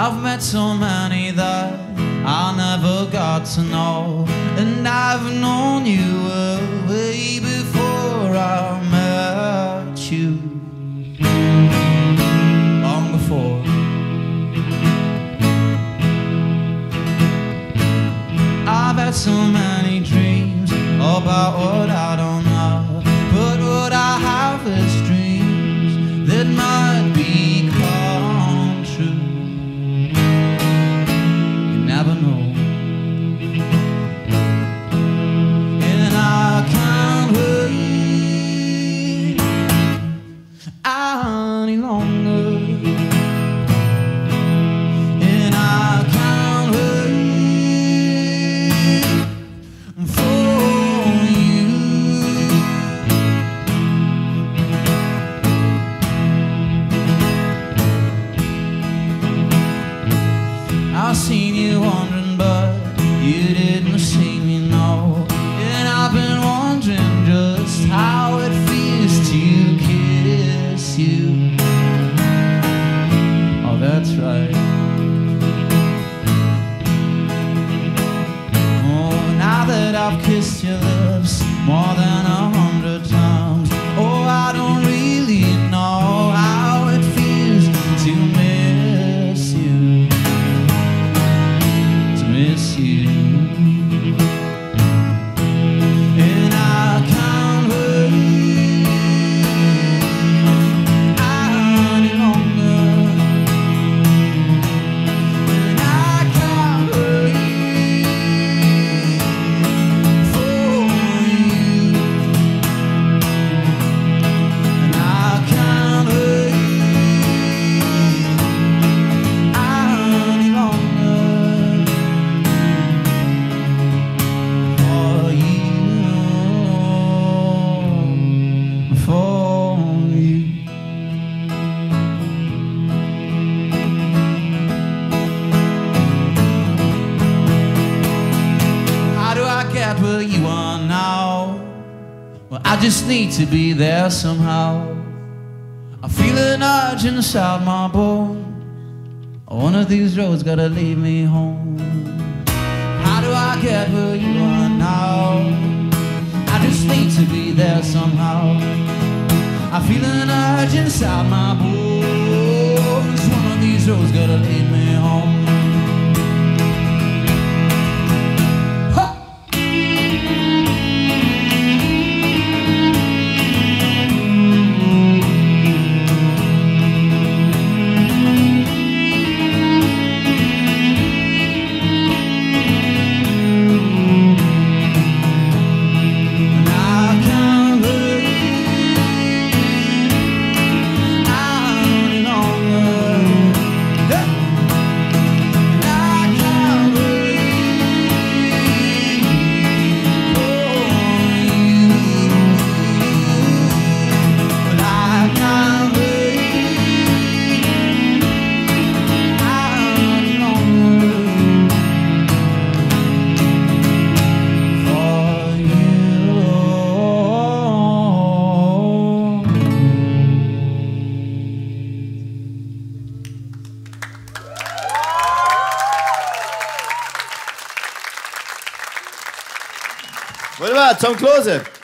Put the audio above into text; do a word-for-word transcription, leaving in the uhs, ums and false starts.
I've met so many that I never got to know, and I've known you way before I met you, long before. I've had so many dreams about what I don't know, but what I have is dreams that might become true. You never know. And I can't wait any longer. And I can't wait for you. I've seen you wandering, but you didn't see me, no. And I've been wondering just how it feels to kiss you. Oh, that's right. Oh, now that I've kissed your lips more than a hundred times, oh, I don't really know how it feels to miss you, to miss you. And I can't wait any longer. And I can't wait for you. And I can't wait any longer for you, for you. How do I get where you are now? Well, I just need to be there somehow. I feel an urge inside my bones. One of these roads gotta lead me home. How do I get where you are now? I just need to be there somehow. I feel an urge inside my bones. One of these roads gotta lead me home. Ha! And I can't wait any longer. Yeah. And I can't wait for you. But I can't wait any longer for you. Wunderbar, Tom Klose.